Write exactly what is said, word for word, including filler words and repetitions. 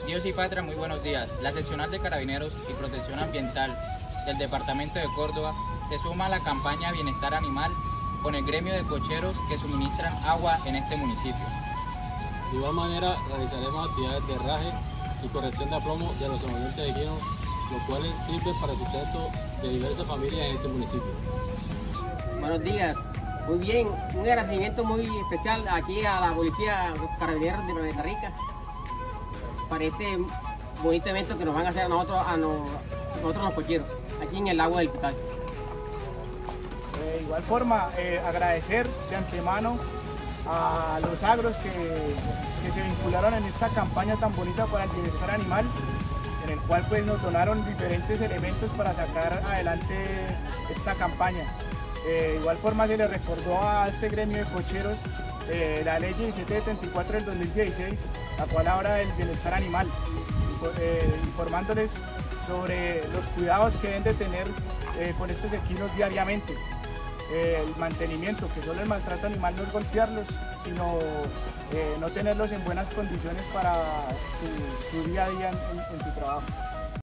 Dios y Patria, muy buenos días. La seccional de Carabineros y Protección Ambiental del Departamento de Córdoba se suma a la campaña Bienestar Animal con el gremio de cocheros que suministran agua en este municipio. De igual manera, realizaremos actividades de herraje y corrección de aplomo de los ambientes de equinos, los cuales sirven para el sustento de diversas familias en este municipio. Buenos días. Muy bien, un agradecimiento muy especial aquí a la Policía Carabineros de Planeta Rica para este bonito evento que nos van a hacer a nosotros, a nos, nosotros los cocheros, aquí en el lago del Pital. De igual forma, eh, agradecer de antemano a los agros que, que se vincularon en esta campaña tan bonita para el bienestar animal, en el cual pues nos donaron diferentes elementos para sacar adelante esta campaña. Eh, de igual forma se le recordó a este gremio de cocheros eh, la ley diecisiete setenta y cuatro del dos mil dieciséis, la cual habla del bienestar animal, eh, informándoles sobre los cuidados que deben de tener eh, con estos equinos diariamente. Eh, el mantenimiento, que solo el maltrato animal no es golpearlos, sino eh, no tenerlos en buenas condiciones para su, su día a día en, en, en su trabajo.